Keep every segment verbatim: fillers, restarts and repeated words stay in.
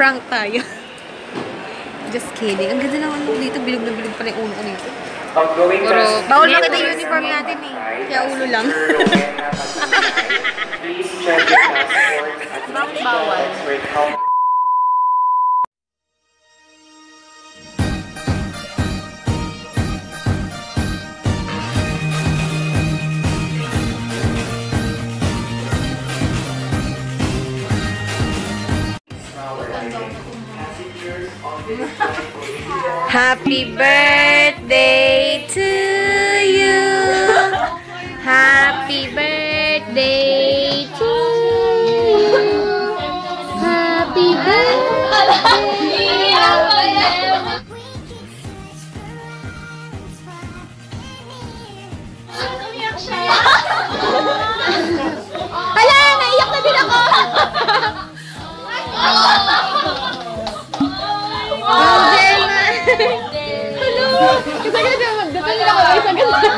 Prank tayo. Just kidding. Ang ganda naman mo dito. Bilog na bilog pala yung ulo ko nito. Pero, bawal makita yung uniform natin eh. Kaya ulo lang. Bakit bawal? Happy birthday to you. Happy birthday to you. Happy birthday. Hala, naiyak na din ako. Oh, Gemma! Hello! Isa ka na, magdating ako. Isa ka na.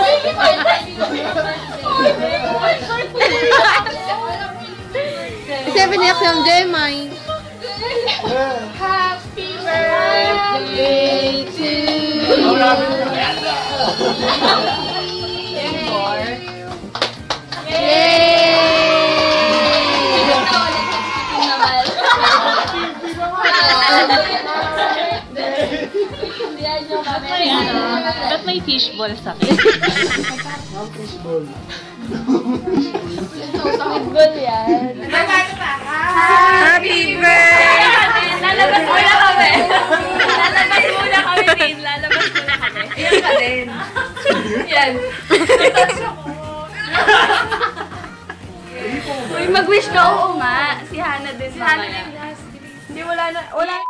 Kasi piniyak siyang Gemma. Happy birthday to you. Ba't may fishball sa akin? Fishball yan. Happy birthday! Lalabas muna kami! Lalabas muna kami, Min! Lalabas muna kami. Yan ka din. Yan. Uy, mag-wish ka. Oo nga. Si Hannah din. Si Hannah din last. Hindi, wala na. Wala.